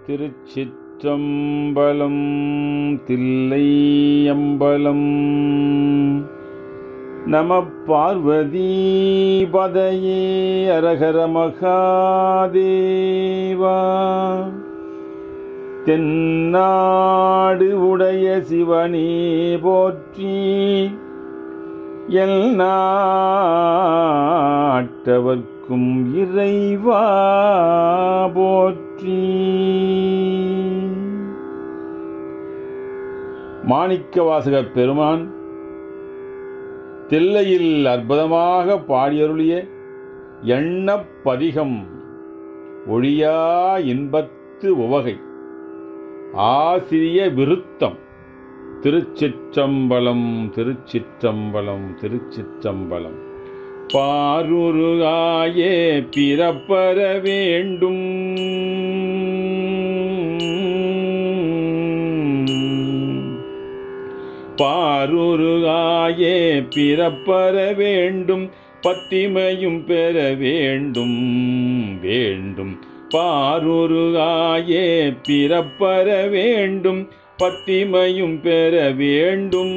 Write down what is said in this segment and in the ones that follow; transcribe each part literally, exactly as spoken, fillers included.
திருச்சிற்றம்பலம். தில்லை அம்பலம். நம பார்வதி பதையே அரஹர மகாதேவா. தென்னாடு உடைய சிவனே போற்றி, எல் நாட்டவர்க்கும் இறைவா போற்றி. மாணிக்கவாசகப் பெருமான் தில்லையில் அற்புதமாக பாடியருளிய எண்ணப் பதிகம் ஒழியா இன்பத்து உவகை ஆசிரிய விருத்தம். திருச்சிற்றம்பலம், திருச்சிற்றம்பலம், திருச்சிற்றம்பலம். பாருருகாயே பிறப்பற வேண்டும், பாருருகாயே பிறப்பற வேண்டும், பத்திமையும் பெற வேண்டும் வேண்டும். பாருருகாயே பிறப்பற வேண்டும், பத்திமையும் பெற வேண்டும்.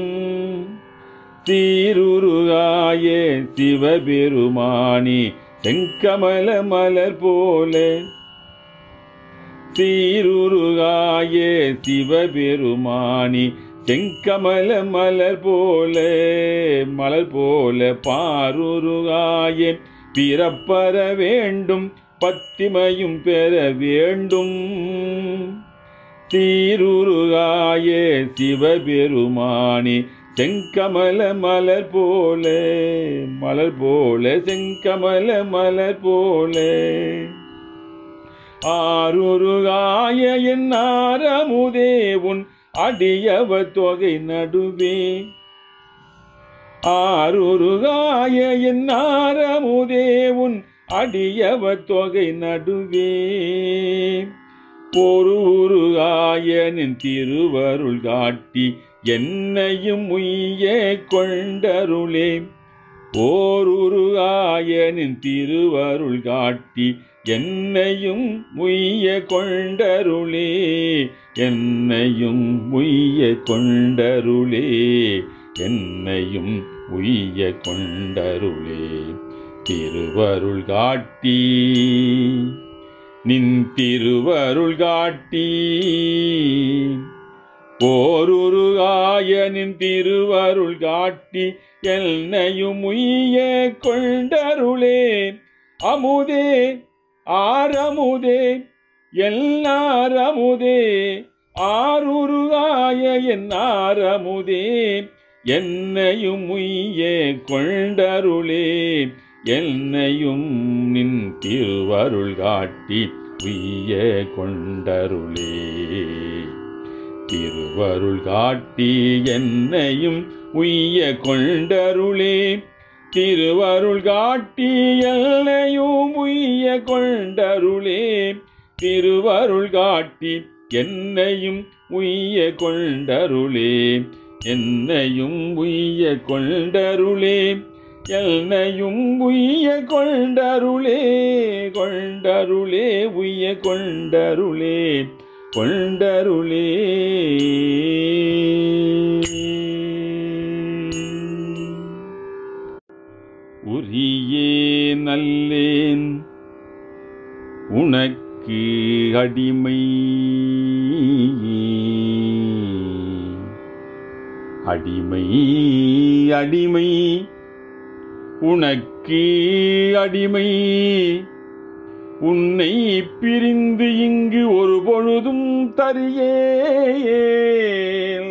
சீருருகாயே சிவபெருமானி செங்கமல மலர் போல, சீருருகாயே சிவபெருமானி செங்கமல மலர் போல மலர் போல. பாருருகாயே பிறப்பற வேண்டும், பத்திமையும் பெற வேண்டும். சீருருகாயே சிவபெருமானி செங்கமல மலர் போல மலர் போல செங்கமல மலர் போல. ஆருருகாய என் ஆரமுதே உன் அடியவ தொகை நடுவே, ஆருருகாய என் ஆரமுதே உன் அடியவ தொகை நடுவே. ஒரு உருகாயனின் திருவருள் காட்டி என்னையும் உய்ய கொண்டருளே, ஓருருகாயனின் திருவருள் காட்டி என்னையும் உய்ய கொண்டருளே, என்னையும் உய்ய கொண்டருளே, என்னையும் உய்ய கொண்டருளே. திருவருள் காட்டி நின் திருவருள் காட்டி, ஓருருகாயனின் திருவருள் காட்டி என்னையும் உய்ய கொண்டருளே. அமுதே ஆரமுதே எல்லாரமுதே, ஆருருகாய என் ஆரமுதே என்னையும் உய்ய கொண்டருளே, என்னையும் நின் திருவருள் காட்டி உய்ய கொண்டருளே. திருவருள் காட்டி என்னையும் உய்ய கொண்டருளே, திருவருள் காட்டி என்னையும் உய்ய கொண்டருளே, திருவருள் காட்டி என்னையும் உய்ய கொண்டருளே, என்னையும் உய்ய கொண்டருளே, என்னையும் உய்ய கொண்டருளே, கொண்டருளே உய்ய கொண்டருளே, கொண்டருளே. உரியே நல்லேன் உனக்கு அடிமை, அடிமை அடிமை உனக்கு அடிமை. உன்னை பிரிந்து இங்கு ஒரு பொழுதும் தரியேன்,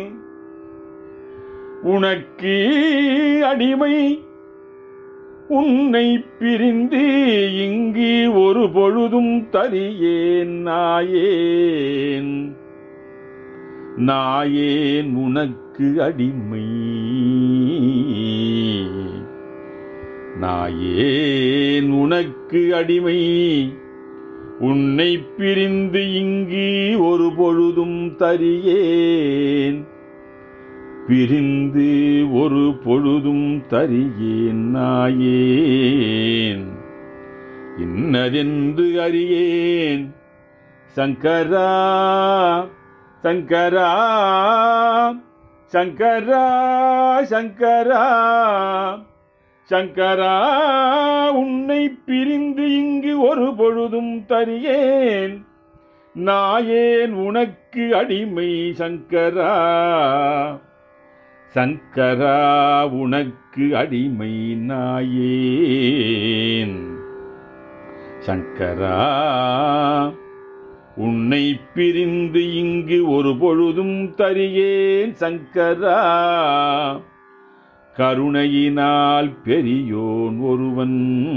உனக்கு அடிமை. உன்னை பிரிந்து இங்கு ஒரு பொழுதும் தரியேன். நாயேன் நாயேன் உனக்கு அடிமை, நாயேன் உனக்கு அடிமை. உன்னை பிரிந்து இங்கு ஒரு பொழுதும் தரியேன், பிரிந்து ஒரு பொழுதும் தரியேன். நாயேன் இன்னதென்று அறியேன், சங்கரா சங்கரா சங்கரா சங்கரா சங்கரா உன்னை பிரிந்து இங்கு ஒரு பொழுதும் தரியேன் நாயேன் உனக்கு அடிமை சங்கரா சங்கரா உனக்கு அடிமை நாயேன் சங்கரா உன்னை பிரிந்து இங்கு ஒரு பொழுதும் தரியேன் சங்கரா கருணையினால் பெரியோன் ஒருவன்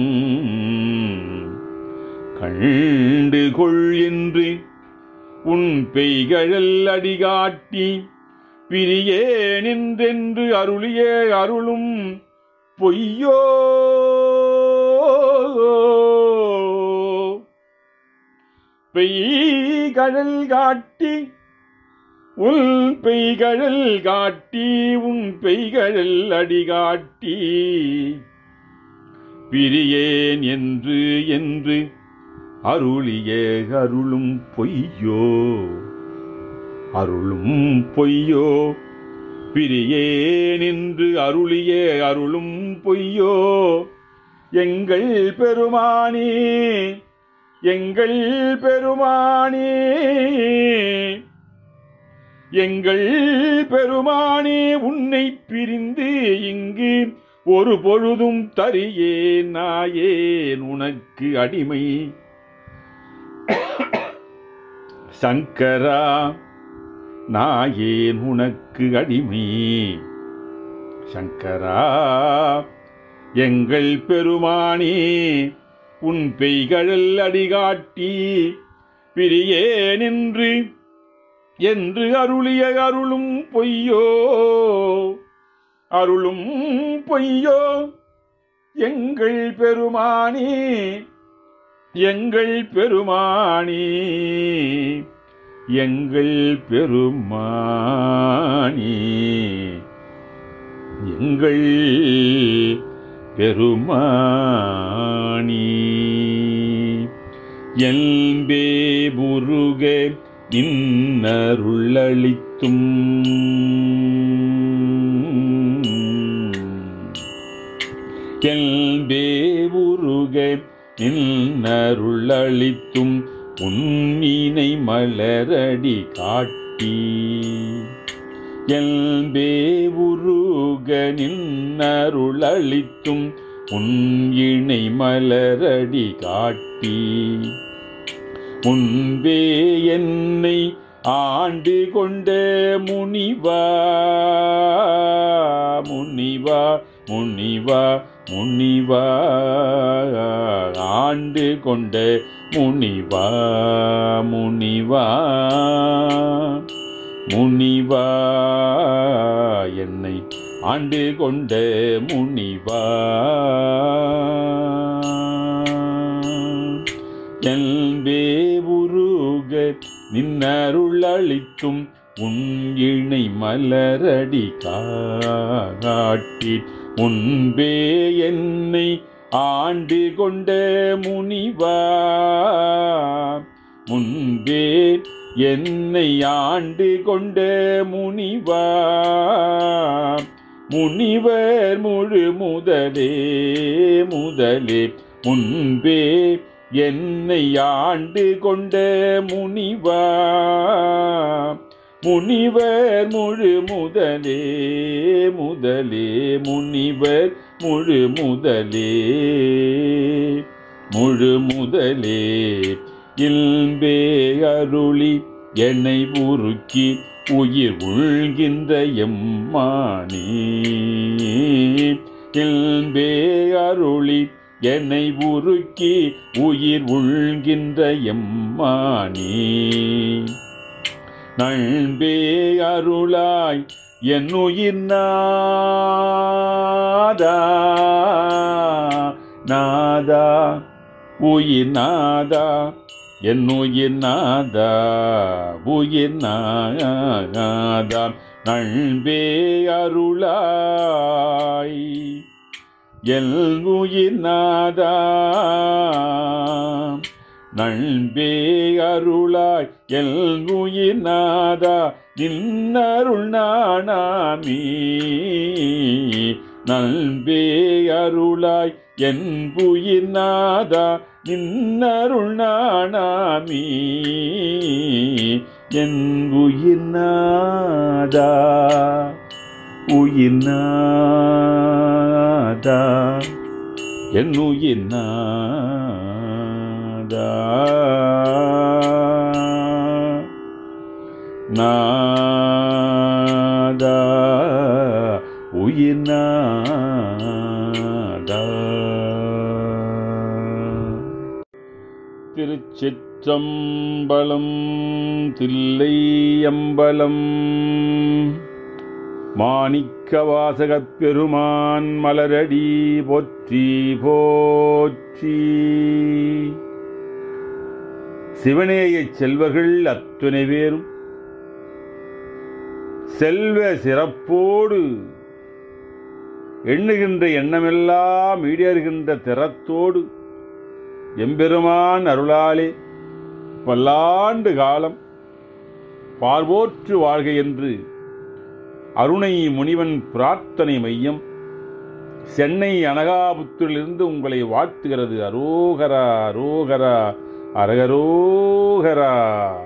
கண்டு கொள் என்று உன் பெய்கழல் அடிகாட்டி பிரியேன் என்றென்று அருளியே அருளும் பொய்யோ பெய்கழல் காட்டி உன் பெய்கழல் காட்டி உன் பெய்கழல் அடிகாட்டி பிரியேன் என்று என்று அருளியே அருளும் பொய்யோ அருளும் பொய்யோ பிரியேன் என்று அருளியே அருளும் பொய்யோ எங்கள் பெருமானே எங்கள் பெருமானே எங்கள் பெருமானே உன்னை பிரிந்து இங்கு ஒரு பொழுதும் தரியேன் நாயேன் உனக்கு அடிமை சங்கரா நாயேன் உனக்கு அடிமை சங்கரா எங்கள் பெருமானே உன் பெய்கழல் அடிகாட்டி பிரியேன் என்று என்று அருளிய அருளும் பொய்யோ அருளும் பொய்யோ எங்கள் பெருமானே எங்கள் பெருமானே எங்கள் பெருமானே எங்கள் பெருமானே என்பே முருக நின்னருளளித்தும் என்பே முருக நின்னருளளித்தும் உன்னினை மலரடி காட்டி என்பே உருக நின்னருளளித்தும் உன் இணை மலரடி காட்டி முன்பே என்னை ஆண்டு கொண்ட முனிவா முனிவா முனிவா முனிவா ஆண்டு கொண்ட முனிவா முனிவா முனிவா என்னை ஆண்டு கொண்ட முனிவா என்பே உருக நின்னருளளித்தும் உன் இணை மலரடி காட்டி முன்பே என்னை ஆண்டு கொண்ட முனிவா முன்பே என்னை ஆண்டு கொண்ட முனிவா முனிவர் முழு முதலே முதலே முன்பே என்னை ஆண்டு கொண்ட முனிவா முனிவர் முழு முதலே முதலே முனிவர் முழு முதலே முழு முதலே இல்பே அருளி என்னை உருக்கி உயிர் உள்கின்ற எம்மானே இல்பே அருளி என்னை உருக்கி உயிர் உள்கின்ற எம்மானே நண்பே அருளாய் என் உயிர் நாதா நாதா உயிர் நாதா என் உயிர் நாதா உயிர் நாதா நண்பே அருளாய் என் உயிர் நாதா நண்பே அருளாய் என் உயிர் நாதா நின்னருள் நாணாமி. நண்பே அருளாய் என் உயிர் நாதா நின்னருள் நாணாமி. என் உயிர் நாதா உயிர் நாதா என் உயிர் நாதா நாதா உயிர் நாதா. திருச்சிற்றம்பலம் தில்லையம்பலம். மாணிக்க வாசகப் பெருமான் மலரடி போற்றி போற்றி. சிவனேயச் செல்வர்கள் அத்துணை பேரும் செல்வ சிறப்போடு எண்ணுகின்ற எண்ணமெல்லாம் ஈடேறுகின்ற திறத்தோடு எம்பெருமான் அருளாலே பல்லாண்டு காலம் பார்வோற்று வாழ்க என்று அருணை முனிவன் பிரார்த்தனை மையம் சென்னை அனகாபுத்தூரிலிருந்து உங்களை வாழ்த்துகிறது. அரோகரா அரோகரா அரகரோகரா.